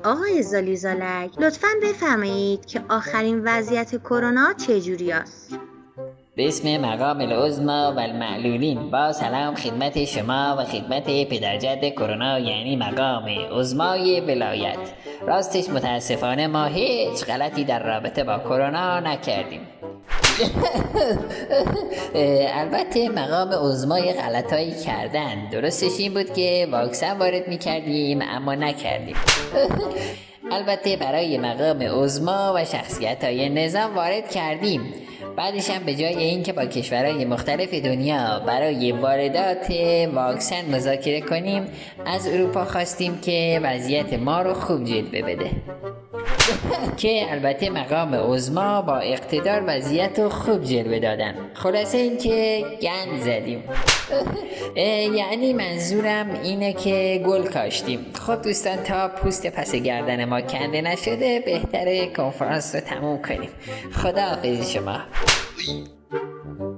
آقای زالیزالک لطفاً بفرمایید که آخرین وضعیت کرونا چجوری است؟ باسم مقام العظمی و المعلولین با سلام خدمت شما و خدمت پدرجد کرونا، یعنی مقام عظمای ولایت. راستش متاسفانه ما هیچ غلطی در رابطه با کرونا نکردیم. البته مقام عظمای غلطایی کردن. درستش این بود که واکسن وارد میکردیم اما نکردیم. البته برای مقام عظما و شخصیت‌های نظام وارد کردیم. بعدش هم به جای اینکه با کشورهای مختلف دنیا برای واردات واکسن مذاکره کنیم، از اروپا خواستیم که وضعیت ما رو خوب جلوه بده. که البته مقام عظما با اقتدار وضعیت رو خوب جلوه دادن. خلاصه این که گند زدیم. یعنی منظورم اینه که گل کاشتیم. خب دوستان، تا پوست پس گردن ما کنده نشده بهتره کنفرانس رو تموم کنیم. خداحافظ شما.